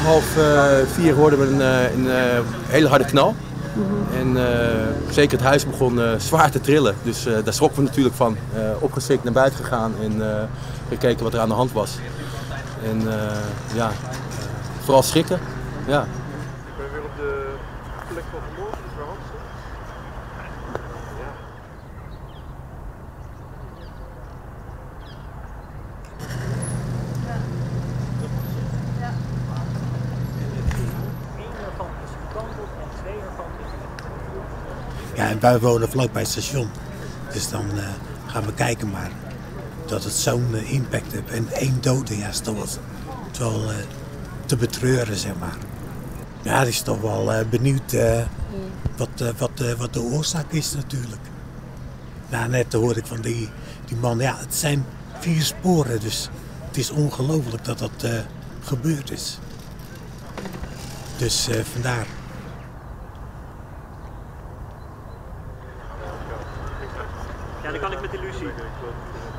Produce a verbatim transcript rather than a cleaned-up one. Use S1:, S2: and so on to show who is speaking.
S1: half uh, vier hoorden we een, uh, een uh, hele harde knal. Mm-hmm. En uh, zeker het huis begon uh, zwaar te trillen. Dus uh, daar schrokken we natuurlijk van. Uh, opgeschrikt naar buiten gegaan en uh, gekeken wat er aan de hand was. En uh, ja, uh, vooral schrikken. Ja.
S2: Ik ben weer op de plek van vanmorgen, dus waar Hans stond. Ja.
S3: Ja, en wij wonen vlakbij het station. Dus dan uh, gaan we kijken, maar dat het zo'n uh, impact heeft. En één dode, ja, is toch wel, wel uh, te betreuren, zeg maar. Ja, die is toch wel uh, benieuwd uh, wat, uh, wat, uh, wat de oorzaak is natuurlijk. Nou, net hoorde ik van die, die man, ja, het zijn vier sporen, dus het is ongelooflijk dat dat uh, gebeurd is. Dus uh, vandaar.
S4: Ja, dan kan ik met de Lucie.